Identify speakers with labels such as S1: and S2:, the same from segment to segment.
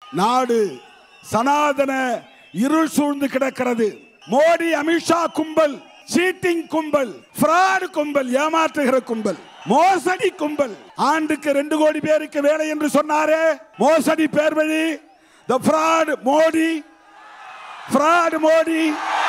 S1: நாடு சனாதன இருள் சூழ்ந்து கிடக்கிறது. மோடி அமித்ஷா கும்பல், சீட்டிங் கும்பல், ஃப்ராட் கும்பல், ஏமாற்றுகிற கும்பல், மோசடி கும்பல். ஆண்டுக்கு 2 கோடி பேருக்கு வேலை என்று சொன்னாரே, மோசடி பேர் வழி. The fraud Modi, fraud Modi.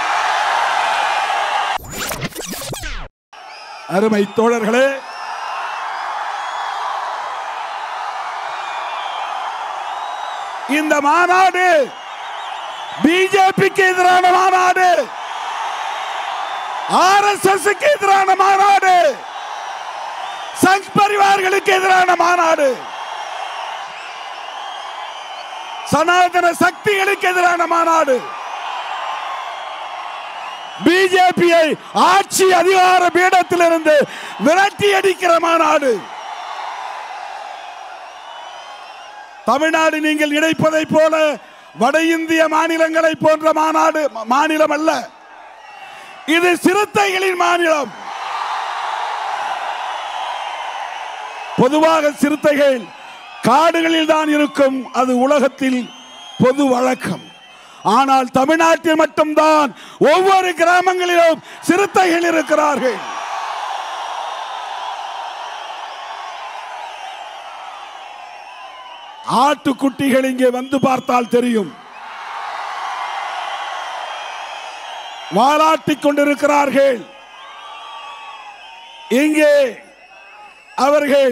S1: அருமை தோழர்களே, இந்த மாநாடு பிஜேபிக்கு எதிரான மாநாடு, ஆர்எஸ்எஸ் எதிரான மாநாடு, சங் பரிவார்களுக்கு எதிரான மாநாடு, சனாதன சக்திகளுக்கு எதிரான மாநாடு, பிஜேபியை ஆட்சி அதிகார பீடத்திலிருந்து விரட்டி அடிக்கிற மாநாடு. தமிழ்நாடு நீங்கள் நினைப்பதை போல வட இந்திய மாநிலங்களை போன்ற மாநாடு மாநிலம் அல்ல. இது சிறுத்தைகளின் மாநிலம். பொதுவாக சிறுத்தைகள் காடுகளில் தான் இருக்கும், அது உலகத்தில் பொது வழக்கம். ஆனால் தமிழ்நாட்டில் மட்டும்தான் ஒவ்வொரு கிராமங்களிலும் சிறுத்தைகள் இருக்கிறார்கள். ஆட்டுக்குட்டிகள் இங்கே வந்து பார்த்தால் தெரியும். வாலாட்டிக் கொண்டிருக்கிறார்கள். இங்கே அவர்கள்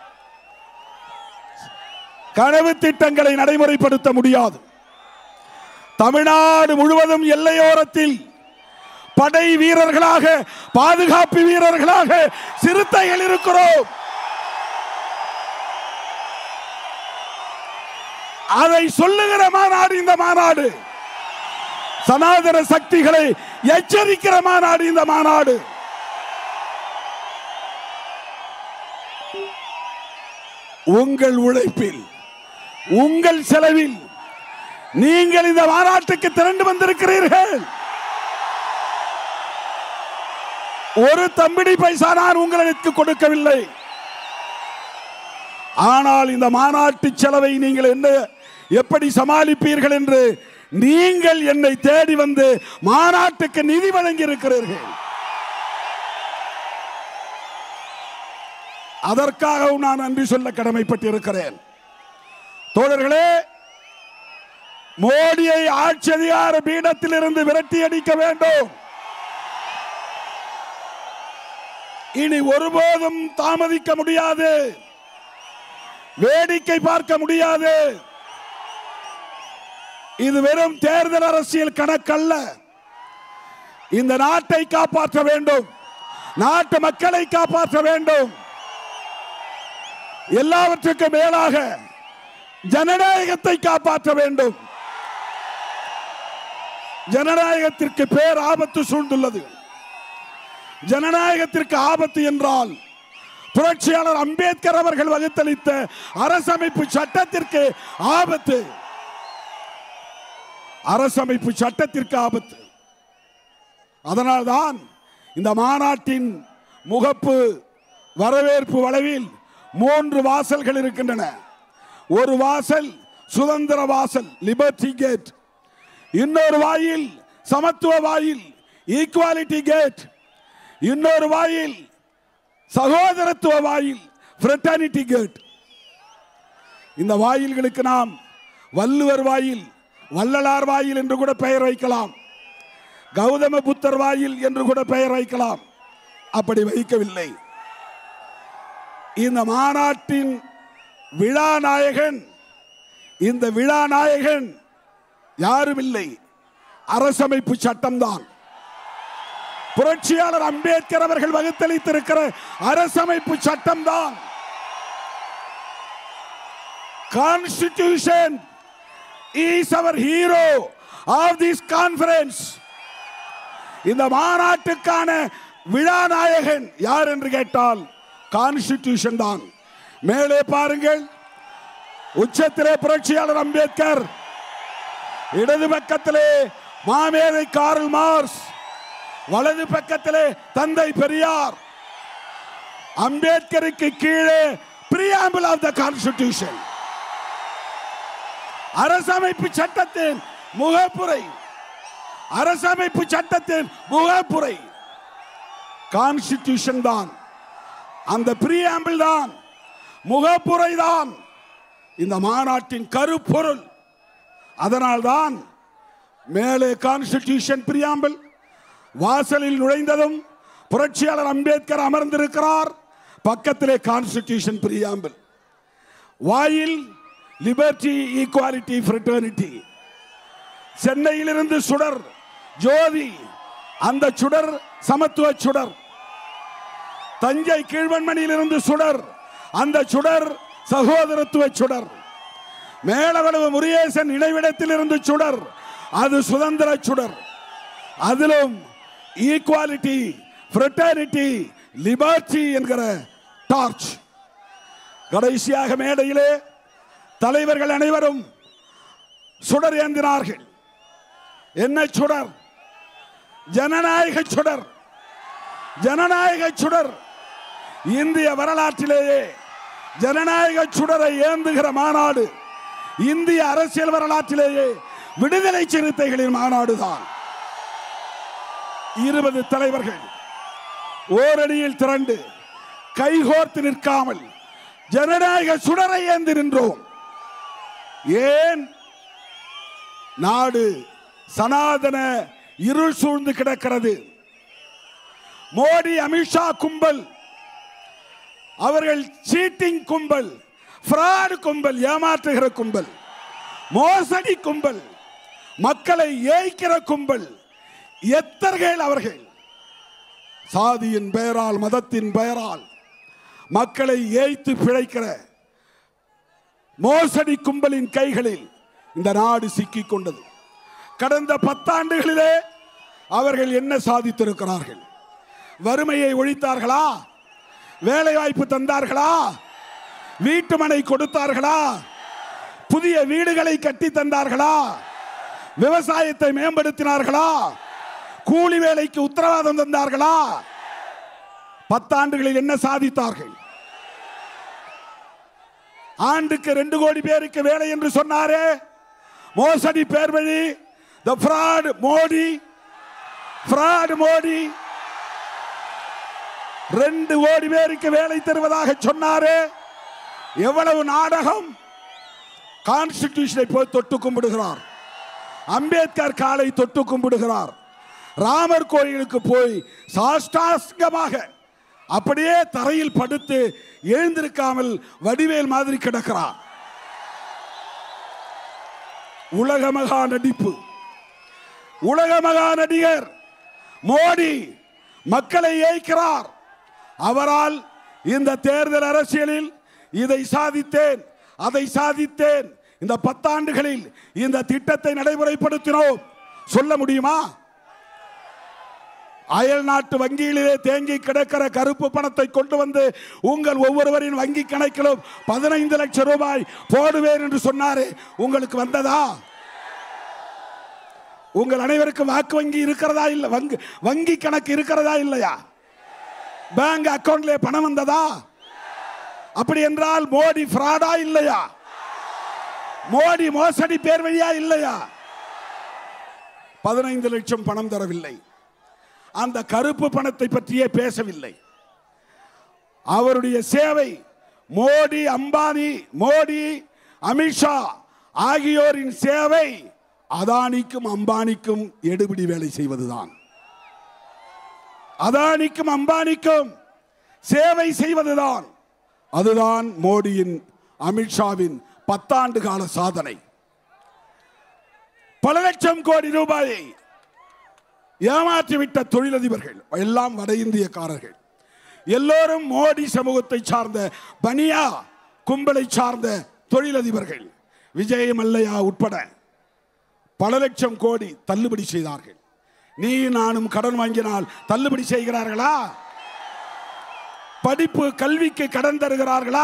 S1: கனவு திட்டங்களை நடைமுறைப்படுத்த முடியாது. தமிழ்நாடு முழுவதும் எல்லையோரத்தில் படை வீரர்களாக, பாதுகாப்பு வீரர்களாக சிறுத்தைகள் இருக்கிறோம். அதை சொல்லுகிற மாநாடு இந்த மாநாடு. சனாதன சக்திகளை எச்சரிக்கிற மாநாடு இந்த மாநாடு. உங்கள் உழைப்பில், உங்கள் செலவில் நீங்கள் இந்த மாநாட்டுக்கு திரண்டு வந்திருக்கிறீர்கள். ஒரு தம்பிடி பைசா நான் உங்களுக்கு கொடுக்கவில்லை. ஆனால் இந்த மாநாட்டு செலவை நீங்கள் எப்படி சமாளிப்பீர்கள் என்று நீங்கள் என்னை தேடி வந்து மாநாட்டுக்கு நிதி வழங்கி இருக்கிறீர்கள். அதற்காகவும் நான் நன்றி சொல்ல கடமைப்பட்டிருக்கிறேன். தோழர்களே, மோடியை ஆட்சி அதிகார பீடத்தில் இருந்து விரட்டி அடிக்க வேண்டும். இனி ஒருபோதும் தாமதிக்க முடியாது, வேடிக்கை பார்க்க முடியாது. இது வெறும் தேர்தல் அரசியல் கணக்கல்ல. இந்த நாட்டை காப்பாற்ற வேண்டும், நாட்டு மக்களை காப்பாற்ற வேண்டும். எல்லாவற்றுக்கும் மேலாக ஜனநாயகத்தை காப்பாற்ற வேண்டும். ஜனநாயகத்திற்கு பேர் ஆபத்து சூழ்ந்துள்ளது. ஜனநாயகத்திற்கு ஆபத்து என்றால் புரட்சியாளர் அம்பேத்கர் அவர்கள் வகுத்தளித்த அரசமைப்பு சட்டத்திற்கு ஆபத்து. அரசமைப்பு சட்டத்திற்கு ஆபத்து. அதனால்தான் இந்த மாநாட்டின் முகப்பு வரவேற்பு வளைவில் 3 வாசல்கள் இருக்கின்றன. ஒரு வாசல் சுதந்திர வாசல், லிபர்ட்டி கேட். இன்னொரு வாயில் சமத்துவ வாயில், ஈக்குவாலிட்டி கேட். இன்னொரு வாயில் சகோதரத்துவ வாயில், ஃப்ரெட்டர்னிட்டி கேட். இந்த வாயில்களுக்கு நாம் வள்ளுவர் வாயில், வள்ளலார் வாயில் என்று கூட பெயர் வைக்கலாம், கௌதம புத்தர் வாயில் என்று கூட பெயர் வைக்கலாம். அப்படி வைக்கவில்லை. இந்த மாநாட்டின் விழா நாயகன், இந்த விழா நாயகன் யாரும் இல்லை, அரசமைப்பு சட்டம்தான். புரட்சியாளர் அம்பேத்கர் அவர்கள் வகுத்தளித்திருக்கிற அரசமைப்பு சட்டம்தான். Constitution is our hero of this conference. இந்த மாநாட்டுக்கான விழா நாயகன் யார் என்று கேட்டால் கான்ஸ்டிடியூஷன் தான். மேலே பாருங்கள், உச்சத்திலே புரட்சியாளர் அம்பேத்கர், இடது பக்கத்திலே மாமேதை கார்ல் மார்க்ஸ், வலது பக்கத்திலே தந்தை பெரியார். அம்பேத்கருக்கு கீழே preamble of the constitution. அரசமைப்பு சட்டத்தின் முகப்புரை, அரசமைப்பு சட்டத்தின் முகப்புரை கான்ஸ்டிடியூஷன் தான், அந்த பிரியாம்பிள் தான், முகப்புரை தான் இந்த மாநாட்டின் கருப்பொருள். அதனால்தான் மேலே கான்ஸ்டிடியூஷன் பிரியாம்பிள், வாசலில் நுழைந்ததும் புரட்சியாளர் அம்பேத்கர் அமர்ந்திருக்கிறார், பக்கத்திலே கான்ஸ்டிடியூஷன் பிரியாம்பிள், வாயில் லிபர்ட்டி, ஈக்குவாலிட்டி, ஃப்ரெட்டர்னிட்டி. சென்னையிலிருந்து சுடர் ஜோதி, அந்த சுடர் சமத்துவ சுடர். தஞ்சை கீழ்வன்மணியிலிருந்து சுடர், அந்த சுடர் சகோதரத்துவ சுடர். மேலவளவு முருகேசன் நினைவிடத்தில் இருந்து சுடர், அது சுதந்திர சுடர். அதிலும் ஈக்குவாலிட்டி, ஃப்ரெட்டர்னிட்டி, லிபர்ட்டி என்கிற டார்ச். கடைசியாக மேடையிலே தலைவர்கள் அனைவரும் சுடர் ஏந்தினார்கள். என்ன சுடர்? ஜனநாயக சுடர். ஜனநாயக சுடர். இந்திய வரலாற்றிலேயே ஜனநாயக சுடரை ஏந்துகிற மாநாடு இந்திய அரசியல் வரலாற்றிலேயே விடுதலை சிறுத்தைகளின் மாநாடுதான். 20 தலைவர்கள் ஓரடியில் திரண்டு கைகோர்த்து நிற்காமல் ஜனநாயக சுடரை ஏந்தி நின்றோம். ஏன்? நாடு சனாதன இருள் சூழ்ந்து கிடக்கிறது. மோடி அமித்ஷா கும்பல், அவர்கள் சீட்டிங் கும்பல், ஃப்ராட் கும்பல், ஏமாற்றுகிற கும்பல், மோசடி கும்பல், மக்களை ஏய்க்கிற கும்பல், எத்தர்கள் அவர்கள். சாதியின் பெயரால், மதத்தின் பெயரால் மக்களை ஏய்த்து பிழைக்கிற மோசடி கும்பலின் கைகளில் இந்த நாடு சிக்கிக் கொண்டது. கடந்த 10 ஆண்டுகளிலே அவர்கள் என்ன சாதித்திருக்கிறார்கள்? வறுமையை ஒழித்தார்களா? வேலை வாய்ப்பு தந்தார்களா? வீட்டுமனை கொடுத்தார்களா? புதிய வீடுகளை கட்டி தந்தார்களா? விவசாயத்தை மேம்படுத்தினார்களா? கூலி வேலைக்கு உத்தரவாதம் தந்தார்களா? 10 ஆண்டுகளில் என்ன சாதித்தார்கள்? ஆண்டுக்கு 2 கோடி பேருக்கு வேலை என்று சொன்னாரே, மோசடி பேர் வழி, the fraud Modi, fraud Modi. 2 கோடி பேருக்கு வேலை தருவதாக சொன்னாரே, எவ்வளவு நாடகம்! கான்ஸ்டிடியூஷனை போய் தொட்டு கும்பிடுகிறார், அம்பேத்கர் காலை தொட்டு கும்பிடுகிறார், ராமர் கோயிலுக்கு போய் சாஷ்டாங்கமாக அப்படியே தரையில் படுத்து எழுந்திருக்காமல் வடிவேல் மாதிரி கிடக்கிறார். உலக மகா நடிப்பு, உலக மகா நடிகர் மோடி மக்களை ஏய்க்கிறார். அவரால் இந்த தேர்தல் அரசியலில் இதை சாதித்தேன், அதை சாதித்தேன், இந்த 10 ஆண்டுகளில் இந்த திட்டத்தை நடைமுறைப்படுத்தினோம் சொல்ல முடியுமா? அயல் நாட்டு வங்கியிலே தேங்கி கிடக்கிற கருப்பு பணத்தை கொண்டு வந்து உங்கள் ஒவ்வொருவரின் வங்கி கணக்கிலும் 15 லட்சம் ரூபாய் போடுவேன் என்று சொன்னாரே, உங்களுக்கு வந்ததா? உங்கள் அனைவருக்கும் வாக்கு வங்கி இருக்கிறதா? இல்ல, வங்கி கணக்கு இருக்கிறதா இல்லையா? பேங்க் அக்கவுண்ட்ல பணம் வந்ததா? அப்படி என்றால் மோடி ஃப்ராடா இல்லையா? மோடி மோசடி பேர் வழியா இல்லையா? 15 லட்சம் பணம் தரவில்லை. அந்த கருப்பு பணத்தை பற்றியே பேசவில்லை. அவருடைய சேவை மோடி, அம்பானி, மோடி, அமித்ஷா ஆகியோரின் சேவை அதானிக்கும் அம்பானிக்கும் எடுபிடி வேலை செய்வதுதான். அதானிக்கும் அம்பானிக்கும் சேவை செய்வதுதான். அதுதான் மோடியின், அமித்ஷாவின் 10 ஆண்டு கால சாதனை. பல லட்சம் கோடி ரூபாயை ஏமாற்றிவிட்ட தொழிலதிபர்கள் எல்லாம் வட இந்தியக்காரர்கள். எல்லோரும் மோடி சமூகத்தை சார்ந்த பனியா கும்பலை சார்ந்த தொழிலதிபர்கள். விஜய் மல்லையா உட்பட பல லட்சம் கோடி தள்ளுபடி செய்தார்கள். நீ நானும் கடன் வாங்கினால் தள்ளுபடி செய்கிறார்களா? படிப்பு கல்விக்கு கடன் தருகிறார்களா?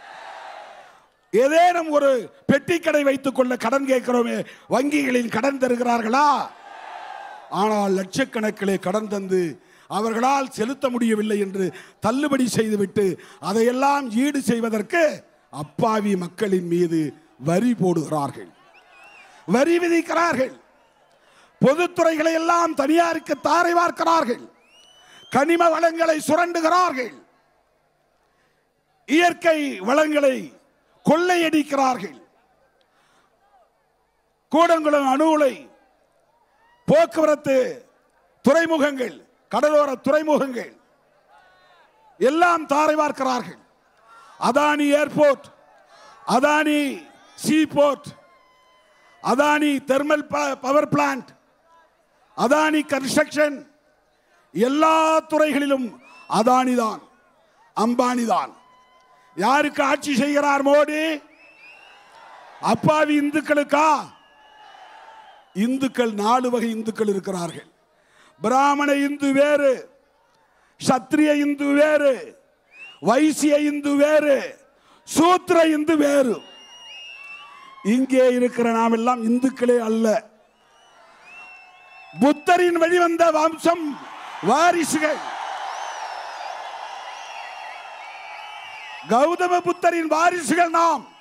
S1: ஏதேனும் ஒரு பெட்டி கடை வைத்துக் கொள்ள கடன் கேட்கிறோமே, வங்கிகளில் கடன் தருகிறார்களா? ஆனால் லட்சக்கணக்கிலே கடன் தந்து அவர்களால் செலுத்த முடியவில்லை என்று தள்ளுபடி செய்துவிட்டு அதையெல்லாம் ஈடு செய்வதற்கு அப்பாவி மக்களின் மீது வரி போடுகிறார்கள். வரி விதிக்கிறார்கள். பொதுத்துறைகளை எல்லாம் தனியாருக்கு தாரை வார்க்கிறார்கள். கனிம வளங்களை சுரண்டுகிறார்கள். இயற்கை வளங்களை கொள்ளையடிக்கிறார்கள். கூடங்குளம் அணு உலை, போக்குவரத்து துறைமுகங்கள், கடலோர துறைமுகங்கள் எல்லாம் தாரை வார்க்கிறார்கள். Adani airport, Adani sea port, Adani thermal power plant, Adani construction, எல்லா துறைகளிலும் அதானி தான், அம்பானி தான். யாருக்கு ஆட்சி செய்கிறார் மோடி? அப்பாவி இந்துக்களுக்கா? இந்துக்கள் 4 வகை இந்துக்கள் இருக்கிறார்கள். பிராமண இந்து வேறு, சத்திரிய இந்து வேறு, வைசிய இந்து வேறு, சூத்திர இந்து வேறு. இங்கே இருக்கிற நாம் எல்லாம் இந்துக்களே அல்ல. புத்தரின் வழிவந்த வம்சம் வாரிசுகள். கௌதம புத்தரின் வாரிசுகள்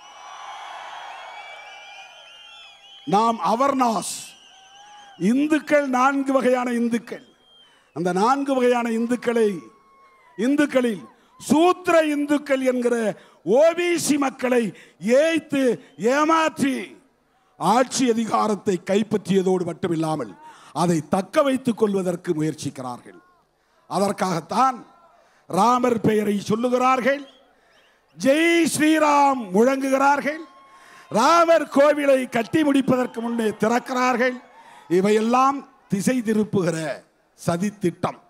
S1: நாம் அவர்நாஸ். இந்துக்கள் 4 வகையான இந்துக்கள். அந்த 4 வகையான இந்துக்களில் சூத்திர இந்துக்கள் என்கிற ஓபிசி மக்களை ஏய்த்து ஏமாற்றி ஆட்சி அதிகாரத்தை கைப்பற்றியதோடு மட்டுமில்லாமல் அதை தக்க வைத்துக் கொள்வதற்கு முயற்சிக்கிறார்கள். அதற்காகத்தான் ராமர் பெயரை சொல்லுகிறார்கள், ஜெய் ஸ்ரீராம் முழங்குகிறார்கள், ராமர் கோவிலை கட்டி முடிப்பதற்கு முன்னே திறக்கிறார்கள். இவையெல்லாம் திசை திருப்புகிற சதி திட்டம்.